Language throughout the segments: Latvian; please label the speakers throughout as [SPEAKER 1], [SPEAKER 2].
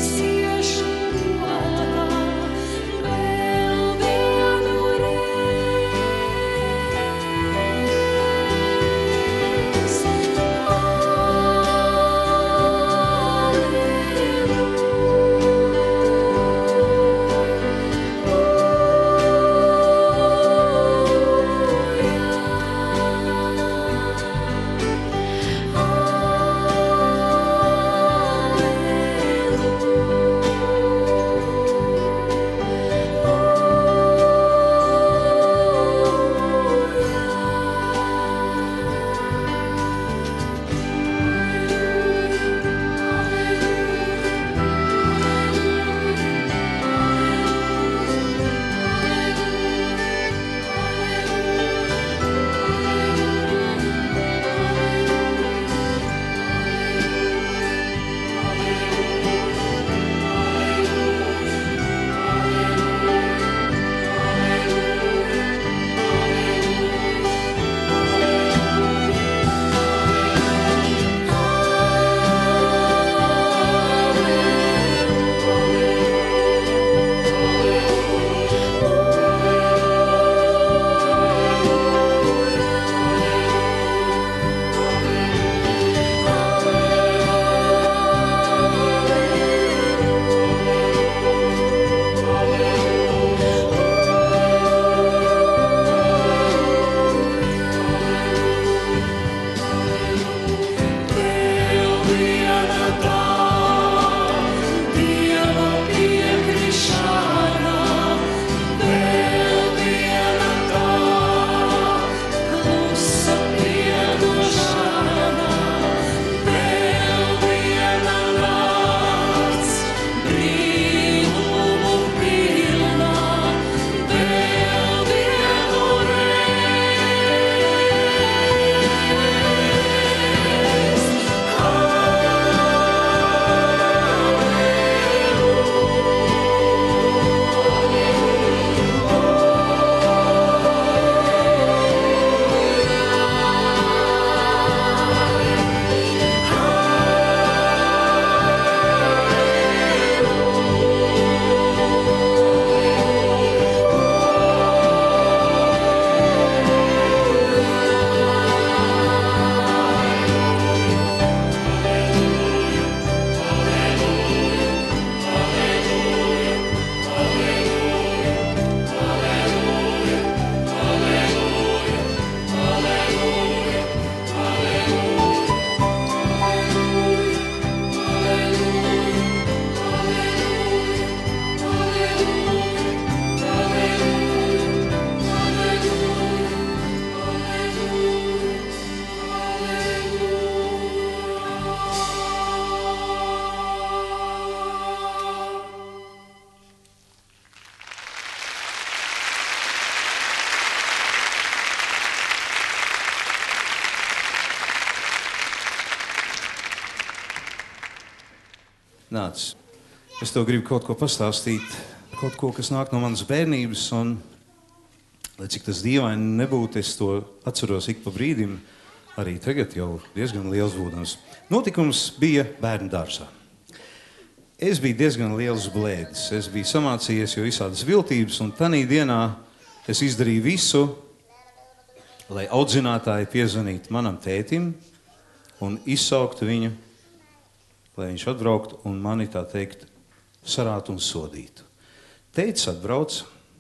[SPEAKER 1] Nāc, es tev gribu kaut ko pastāstīt, kaut ko, kas nāk no manas bērnības, un, lai cik tas dīvaini nebūtu, es to atceros ik pa brīdim, arī tagad jau diezgan liels būdams. Notikums bija bērnu dārzā. Es biju diezgan liels blēdis, es biju samācījies jau visādas viltības, un tanī dienā es izdarīju visu, lai audzinātāji piezvanītu manam tētim un izsauktu viņu, lai viņš atbrauktu un mani, tā teikt, sarātu un sodītu. Tētis atbrauc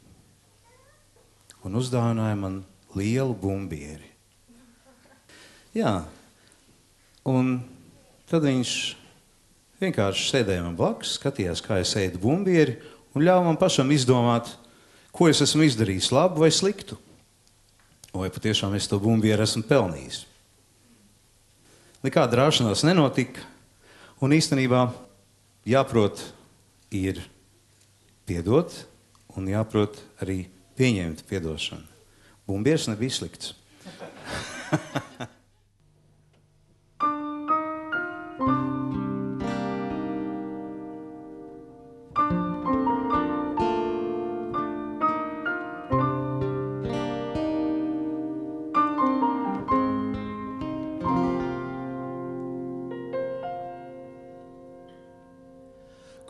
[SPEAKER 1] un uzdāvināja man lielu bumbieri. Jā, un tad viņš vienkārši sēdēja man blakus, skatījās, kā es ēdu bumbieri, un ļāva man pašam izdomāt, ko es esmu izdarījis, labu vai sliktu. Vai patiešām es to bumbieri esmu pelnījis. Nekāda rāšanās nenotika, un īstenībā jāprot ir piedot, un jāprot arī pieņemt piedošanu. Bumbieris nebija slikts.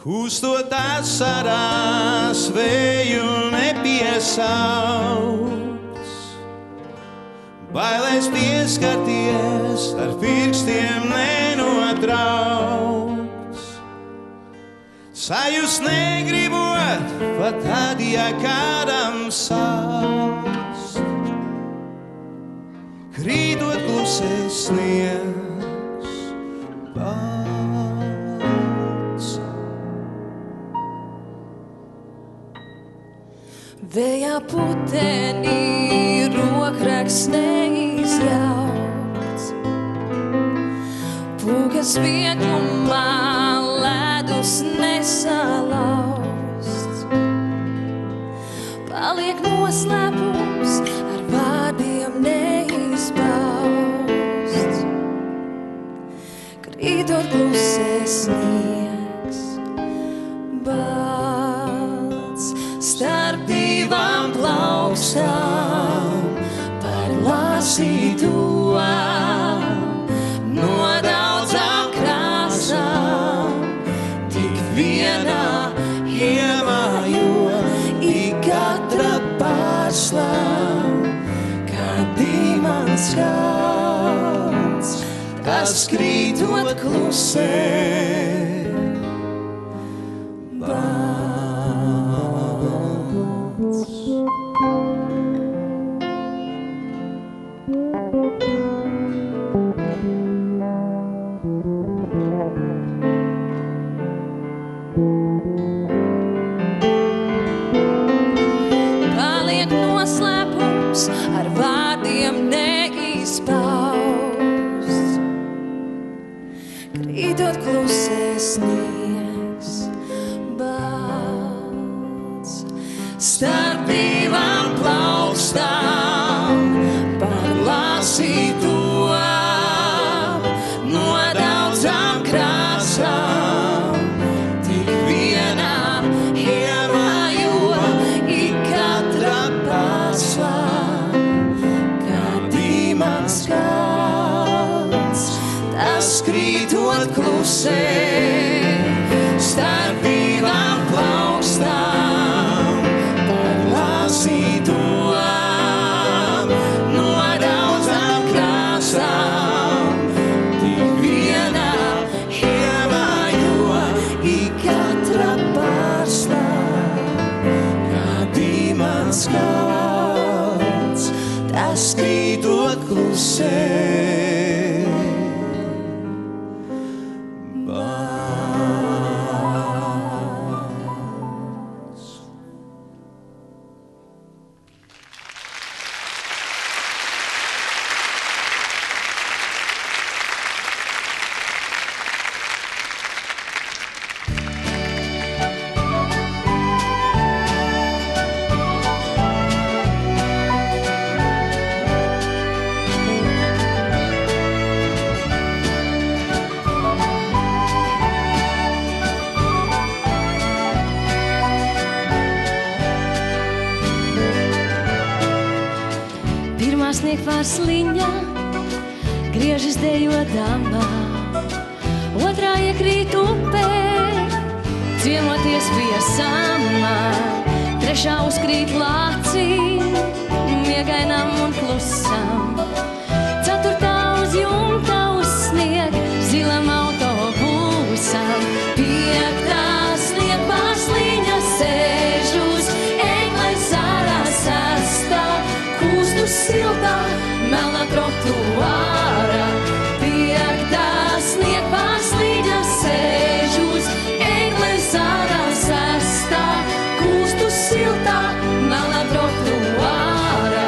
[SPEAKER 1] Kūstot asarās, vēju nepiesauc. Bailēs pieskarties, ar pirkstiem nenotrauc. Sajust negribot, pat tad, ja kādam sāst. Krītot klusēs sniegs pats.
[SPEAKER 2] Vējā putenī rokraksts neizjauts. Pūkas vieglumā ledus nesalausts. Paliek noslēpums ar vārdiem neizpausts. Krītot klusēs sniegs balts. Starp divām plaukstām par lasīto no daudzām krāsām tik vienā iemājo ik katra pārslām kā dimants kalns tas krītot klusē Paliek noslēpums ar vārdiem neizpausts. Krītot klusē sniegs balts. Starp divām plaukstām par lasīto no daudzām krāsām tik vienā iemājo ik katra pārslām kā dimants kalns tas krītot klusē starp divām plaukstām par lasīto no daudzām krāsām tik vienā iemājo ik katra pārslām kā dimants kalns tas krītot klusē Sliņa griežas dejodamā, otrā iekrīt upē, ciemoties pie samā, trešā uzkrīt lācī, miegainam un klusam, ceturtā uz jumta uzsnieg zilam autobusam, piektā sniegpā sliņa sēž uz egles zārā sestā, kūstu siltā melnā trotuārā, piektā sniegpā sliņa sēž uz egles zārā sestā, kūstu siltā melnā trotuārā.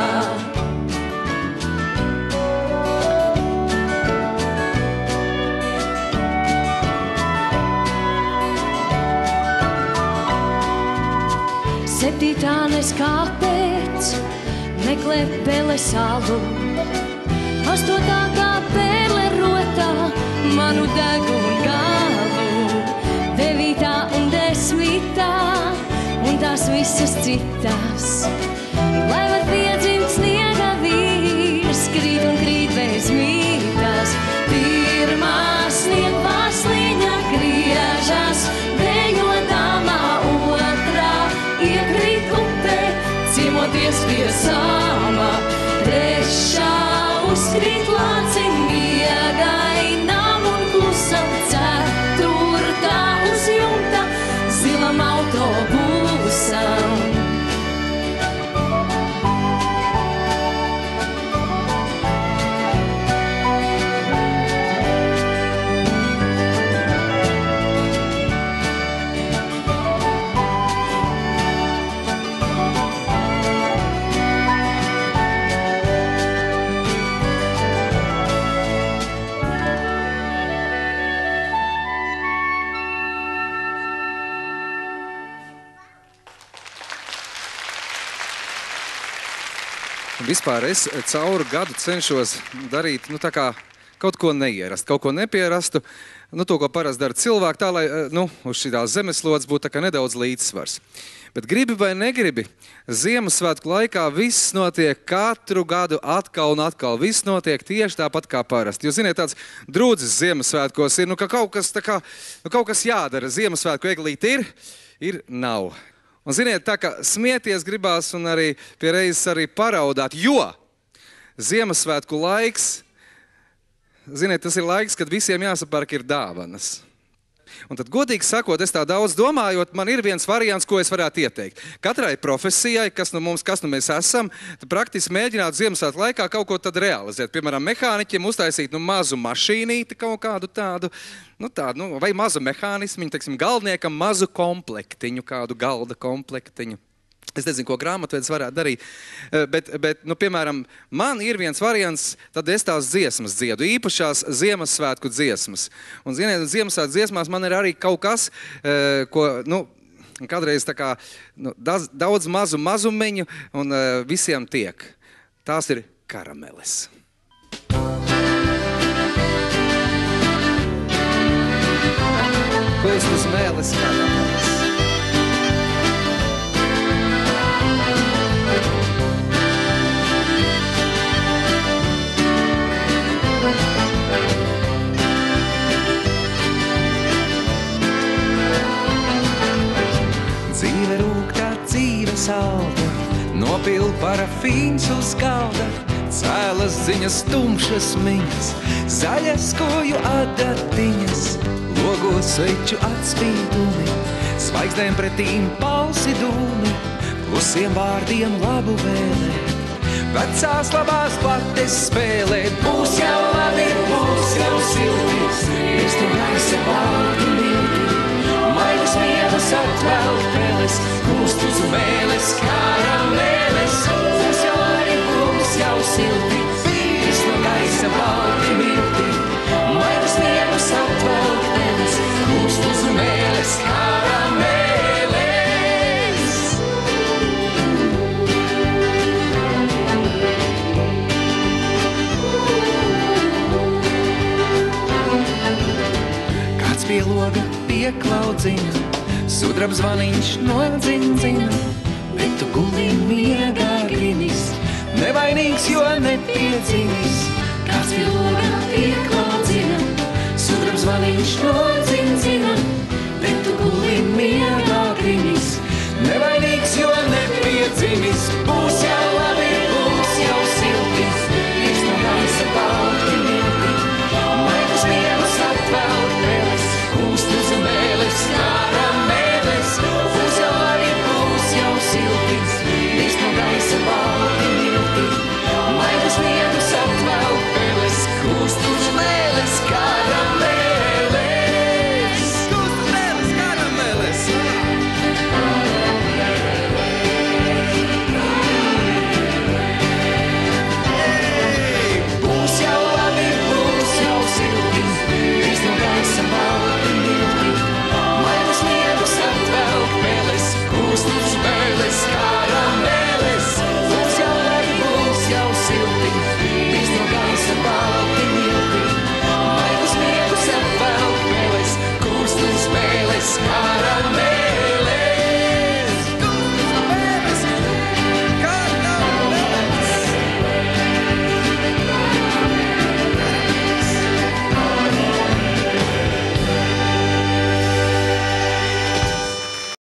[SPEAKER 2] Septītā nes kāpēc meklē pele salu, astotā kā pērle rotā manu degunu galu, devītā un desmitā un tās visas citas, lai var piedzimt sniega vīrs, krīt un krīt bez mītas. Pirmā sniegpā sliņa griežas, dejo sama, trešā uzkrīt lāci miegainām un klusam, ceturtā uz jumta zilam autobusam.
[SPEAKER 3] Vispār es cauru gadu cenšos darīt, tā kā kaut ko neierast, kaut ko nepierastu, to, ko parasti dara cilvēki, tā, lai, uz šitās zemeslodes būtu tā kā nedaudz līdzsvars. Bet gribi vai negribi, Ziemassvētku laikā viss notiek katru gadu atkal un atkal. Viss notiek tieši tāpat kā parasti. Jūs ziniet, tāds drūdzis Ziemassvētkos ir, ka kaut kas jādara. Ziemassvētku eglīti ir nav. Un ziniet, tā kā smieties gribās un arī pie reizes arī paraudāt, jo Ziemassvētku laiks, ziniet, tas ir laiks, kad visiem jāsapērk ir dāvanas. Un tad, godīgi sakot, es tā daudz domājot, man ir viens variants, ko es varētu ieteikt. Katrai profesijai, kas mēs esam, praktiski mēģināt Ziemassvētku laikā kaut ko tad realizēt. Piemēram, mehāniķiem uztaisīt mazu mašīnīti, kaut kādu tādu, vai mazu mehānismiņu, teiksim, galdniekam mazu komplektiņu, kādu galda komplektiņu. Es nezinu, ko grāmatvedis varētu darīt, bet piemēram, man ir viens variants, tad es tās dziesmas dziedu, īpašās Ziemassvētku dziesmas. Un, ziniet, Ziemassvētku dziesmās man ir arī kaut kas, ko, kādreiz tā kā, daudz mazumeņu un visiem tiek. Tās ir karameles. Kust uz mēles karameles.
[SPEAKER 4] Dzīve rūgtā, dzīve salda, nopil parafīns uz galda, cēlas ziņas, tumšas miņas, zaļas koju adatiņas, logos sveču atspīdumi, zvaigznēm pretīm palsi dūmi, klusiem vārdiem labu vēlē, vecās labās plates spēlē. Būs jau labi, būs jau silti, virs tu gaisa balti milti, maigas mievas atvelk peles, kūst uz vēles karameles. Būs jau labi, būs jau silti, virs tu gaisa balti milti, maigas mievas atvelk peles, kūst uz vēles karameles. Kāds pie loga pieklaudzina, sudraba zvaniņš nodzindzina, bet tu gulī miegā grinis, nevainīgs, jo nepiedzimis. Kāds pie loga pieklaudzina, sudraba zvaniņš nodzindzina,